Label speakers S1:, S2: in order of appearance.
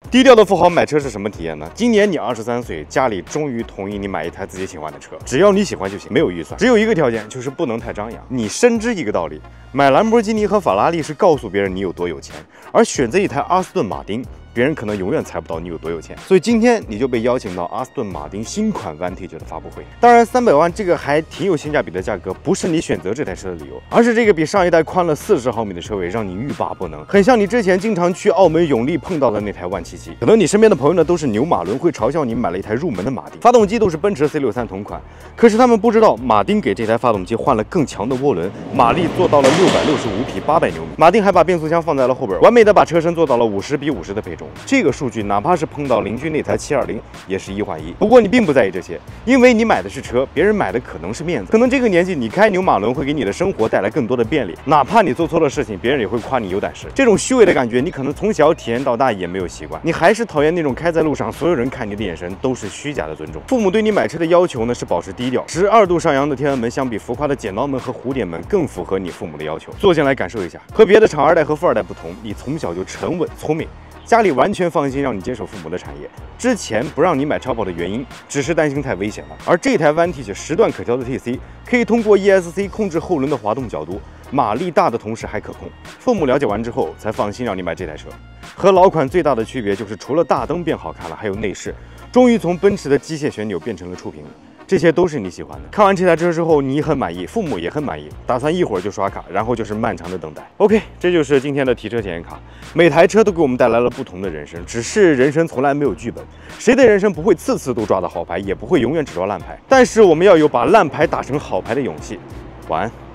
S1: 低调的富豪买车是什么体验呢？今年你23岁，家里终于同意你买一台自己喜欢的车，只要你喜欢就行，没有预算，只有一个条件，就是不能太张扬。你深知一个道理，买兰博基尼和法拉利是告诉别人你有多有钱，而选择一台阿斯顿马丁，别人可能永远猜不到你有多有钱。所以今天你就被邀请到阿斯顿马丁新款 Vantage 的发布会。当然，300万这个还挺有性价比的价格，不是你选择这台车的理由，而是这个比上一代宽了40毫米的车尾，让你欲罢不能，很像你之前经常去澳门永利碰到的那台177。可能你身边的朋友呢都是牛马轮，会嘲笑你买了一台入门的马丁，发动机都是奔驰 C63同款，可是他们不知道，马丁给这台发动机换了更强的涡轮，马力做到了665匹，800牛米。马丁还把变速箱放在了后边，完美的把车身做到了50:50的配重。这个数据哪怕是碰到邻居那台720，也是1换1。不过你并不在意这些，因为你买的是车，别人买的可能是面子。可能这个年纪你开牛马轮会给你的生活带来更多的便利，哪怕你做错了事情，别人也会夸你有胆识。这种虚伪的感觉，你可能从小体验到大也没有习惯。你还是讨厌那种开在路上，所有人看你的眼神都是虚假的尊重。父母对你买车的要求呢是保持低调。12度上扬的天安门相比浮夸的剪刀门和蝴蝶门更符合你父母的要求。坐进来感受一下，和别的厂2代和富2代不同，你从小就沉稳聪明。家里完全放心让你接手父母的产业，之前不让你买超跑的原因，只是担心太危险了。而这台 Vantage 10段可调的 TC， 可以通过 ESC 控制后轮的滑动角度，马力大的同时还可控。父母了解完之后，才放心让你买这台车。和老款最大的区别就是，除了大灯变好看了，还有内饰，终于从奔驰的机械旋钮变成了触屏。这些都是你喜欢的。看完这台车之后，你很满意，父母也很满意，打算一会儿就刷卡，然后就是漫长的等待。OK， 这就是今天的提车体验卡。每台车都给我们带来了不同的人生，只是人生从来没有剧本，谁的人生不会次次都抓到好牌，也不会永远只抓烂牌。但是我们要有把烂牌打成好牌的勇气。晚安。